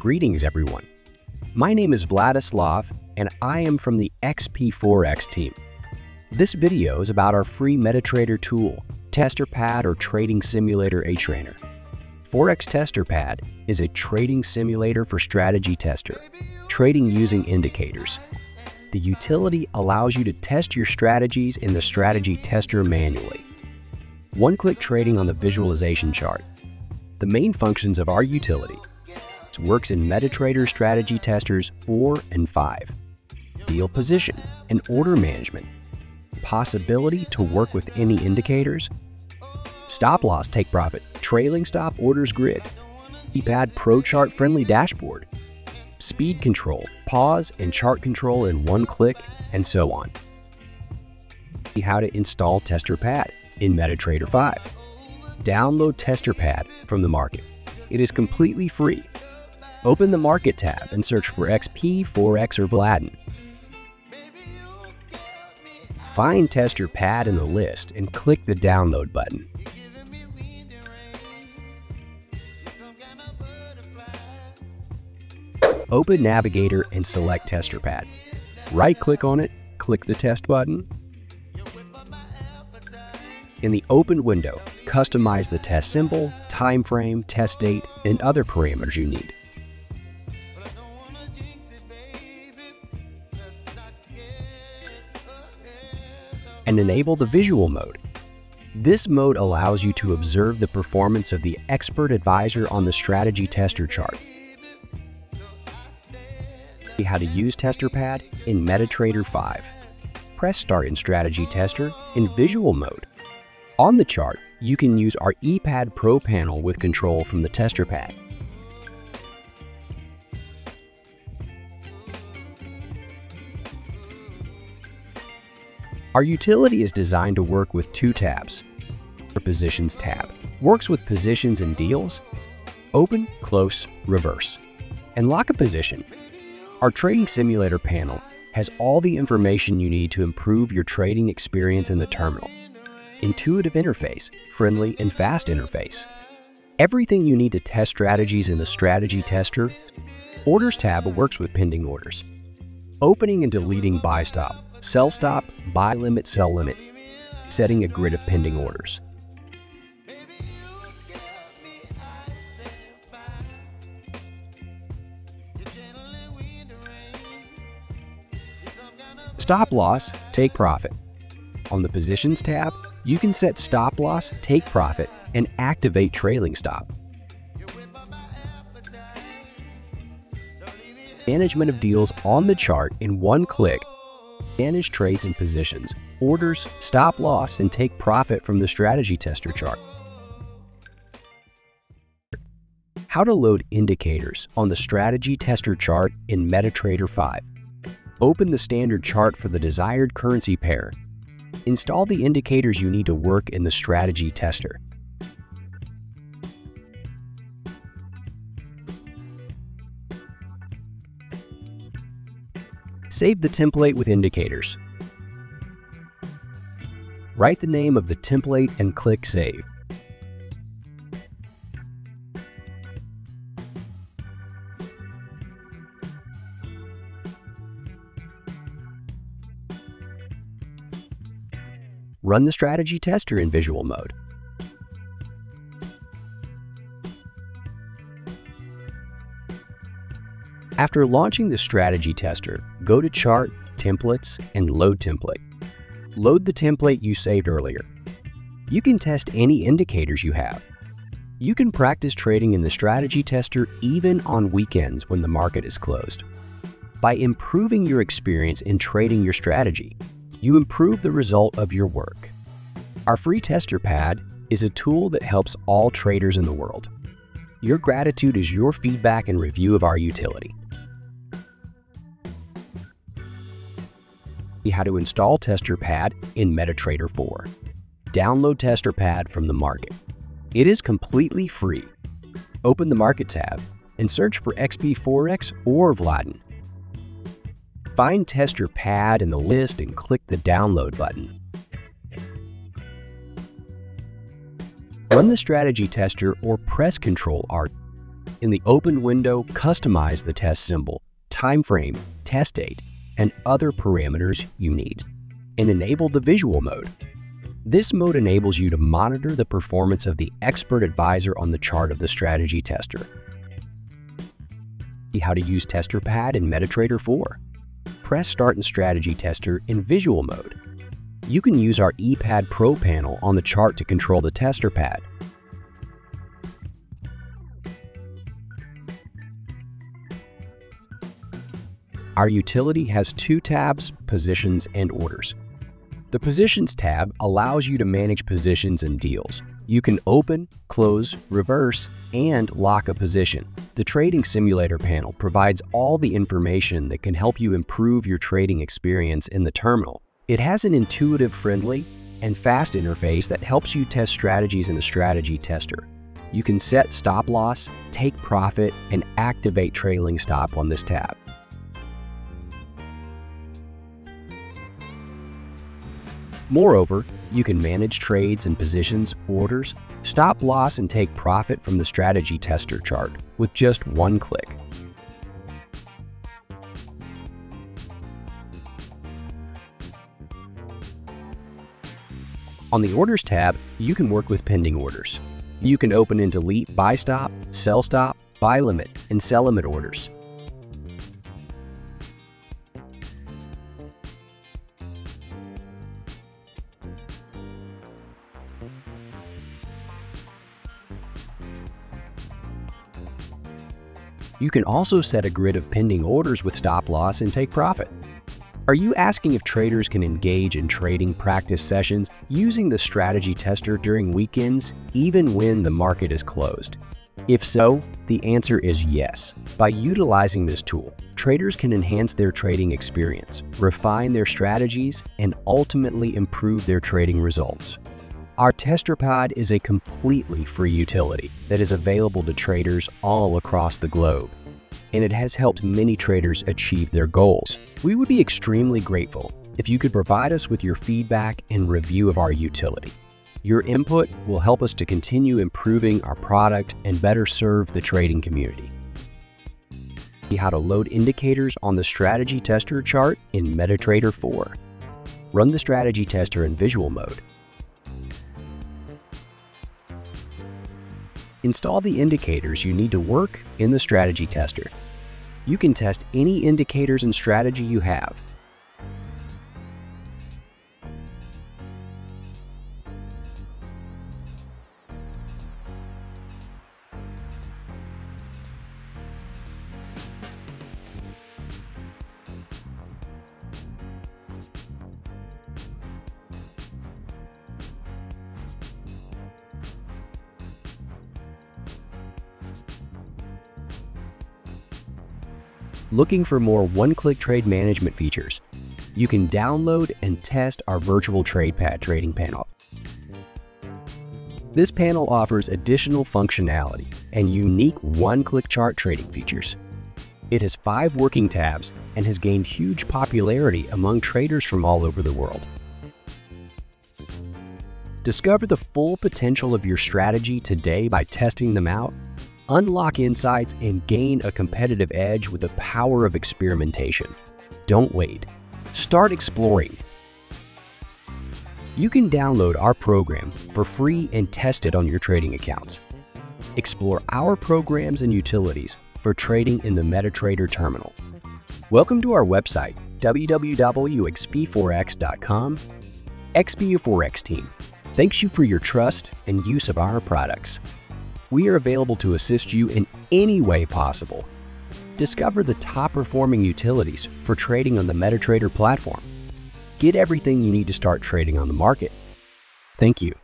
Greetings everyone. My name is Vladislav and I am from the Expforex team. This video is about our free MetaTrader tool, Tester Pad or Trading Simulator A-Trainer. Forex Tester Pad is a trading simulator for strategy tester, trading using indicators. The utility allows you to test your strategies in the strategy tester manually. One-click trading on the visualization chart. The main functions of our utility works in MetaTrader strategy testers 4 and 5. Deal position and order management. Possibility to work with any indicators. Stop loss, take profit, trailing stop orders grid. Pad Pro chart friendly dashboard. Speed control, pause and chart control in one click, and so on. How to install Tester Pad in MetaTrader 5. Download Tester Pad from the market. It is completely free. Open the Market tab and search for XP, Forex, or Vladin. Find Tester Pad in the list and click the Download button. Open Navigator and select Tester Pad. Right-click on it, click the Test button. In the open window, customize the test symbol, time frame, test date, and other parameters you need. And enable the visual mode. This mode allows you to observe the performance of the expert advisor on the strategy tester chart. How to use Tester Pad in MetaTrader 5. Press Start in Strategy Tester in Visual mode. On the chart, you can use our ePad Pro panel with control from the Tester Pad. Our utility is designed to work with two tabs. The Positions tab works with positions and deals, open, close, reverse, and lock a position. Our Trading Simulator panel has all the information you need to improve your trading experience in the terminal. Intuitive interface, friendly and fast interface. Everything you need to test strategies in the strategy tester. Orders tab works with pending orders. Opening and deleting buy stop, sell stop, buy limit, sell limit. Setting a grid of pending orders. Stop loss, take profit. On the Positions tab, you can set stop loss, take profit, and activate trailing stop. Management of deals on the chart in one click. Manage trades and positions, orders, stop loss, and take profit from the strategy tester chart. How to load indicators on the strategy tester chart in MetaTrader 5. Open the standard chart for the desired currency pair. Install the indicators you need to work in the strategy tester. Save the template with indicators. Write the name of the template and click Save. Run the strategy tester in visual mode. After launching the strategy tester, go to Chart, Templates, and Load Template. Load the template you saved earlier. You can test any indicators you have. You can practice trading in the strategy tester even on weekends when the market is closed. By improving your experience in trading your strategy, you improve the result of your work. Our free Tester Pad is a tool that helps all traders in the world. Your gratitude is your feedback and review of our utility. How to install Tester Pad in MetaTrader 4. Download Tester Pad from the market. It is completely free. Open the Market tab and search for Expforex or Vladin. Find Tester Pad in the list and click the Download button. Run the strategy tester or press Ctrl-R. In the open window, customize the test symbol, time frame, test date, and other parameters you need, and enable the visual mode. This mode enables you to monitor the performance of the expert advisor on the chart of the strategy tester. How to use Tester Pad in MetaTrader 4. Press Start in Strategy Tester in visual mode. You can use our ePad Pro panel on the chart to control the Tester Pad. Our utility has two tabs, Positions and Orders. The Positions tab allows you to manage positions and deals. You can open, close, reverse, and lock a position. The Trading Simulator panel provides all the information that can help you improve your trading experience in the terminal. It has an intuitive, friendly, and fast interface that helps you test strategies in the strategy tester. You can set stop loss, take profit, and activate trailing stop on this tab. Moreover, you can manage trades and positions, orders, stop loss, and take profit from the strategy tester chart with just one click. On the Orders tab, you can work with pending orders. You can open and delete buy stop, sell stop, buy limit, and sell limit orders. You can also set a grid of pending orders with stop loss and take profit. Are you asking if traders can engage in trading practice sessions using the strategy tester during weekends, even when the market is closed? If so, the answer is yes. By utilizing this tool, traders can enhance their trading experience, refine their strategies, and ultimately improve their trading results. Our Tester Pad is a completely free utility that is available to traders all across the globe, and it has helped many traders achieve their goals. We would be extremely grateful if you could provide us with your feedback and review of our utility. Your input will help us to continue improving our product and better serve the trading community. See how to load indicators on the strategy tester chart in MetaTrader 4. Run the strategy tester in visual mode. Install the indicators you need to work in the strategy tester. You can test any indicators and strategy you have. Looking for more one-click trade management features? You can download and test our virtual trade pad trading panel. This panel offers additional functionality and unique one-click chart trading features. It has 5 working tabs and has gained huge popularity among traders from all over the world. Discover the full potential of your strategy today by testing them out. Unlock insights and gain a competitive edge with the power of experimentation. Don't wait. Start exploring. You can download our program for free and test it on your trading accounts. Explore our programs and utilities for trading in the MetaTrader terminal. Welcome to our website, www.expforex.com. Expforex team, thanks you for your trust and use of our products. We are available to assist you in any way possible. Discover the top-performing utilities for trading on the MetaTrader platform. Get everything you need to start trading on the market. Thank you.